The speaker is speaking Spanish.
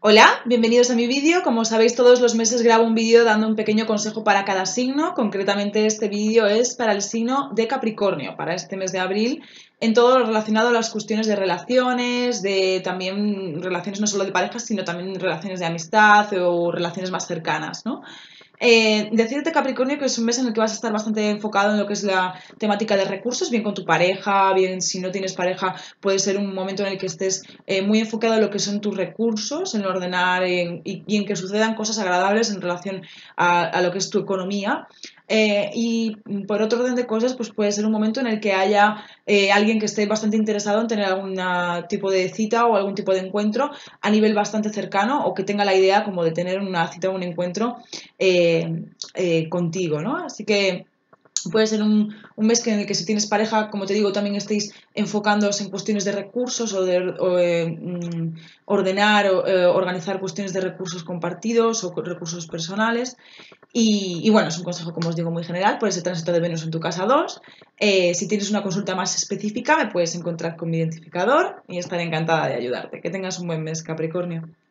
Hola, bienvenidos a mi vídeo. Como sabéis, todos los meses grabo un vídeo dando un pequeño consejo para cada signo. Concretamente, este vídeo es para el signo de Capricornio, para este mes de abril, en todo lo relacionado a las cuestiones de relaciones, de también relaciones no solo de parejas, sino también relaciones de amistad o relaciones más cercanas, ¿no? Decirte, Capricornio, que es un mes en el que vas a estar bastante enfocado en lo que es la temática de recursos, bien con tu pareja, bien si no tienes pareja, puede ser un momento en el que estés muy enfocado en lo que son tus recursos, en ordenar y en que sucedan cosas agradables en relación a lo que es tu economía. Y por otro orden de cosas, pues puede ser un momento en el que haya alguien que esté bastante interesado en tener algún tipo de cita o algún tipo de encuentro a nivel bastante cercano, o que tenga la idea como de tener una cita o un encuentro contigo, ¿no? Así que puede ser un mes en el que, si tienes pareja, como te digo, también estéis enfocándoos en cuestiones de recursos o ordenar o organizar cuestiones de recursos compartidos o recursos personales. Y bueno, es un consejo, como os digo, muy general por ese tránsito de Venus en tu casa 2. Si tienes una consulta más específica, me puedes encontrar con mi identificador y estaré encantada de ayudarte. Que tengas un buen mes, Capricornio.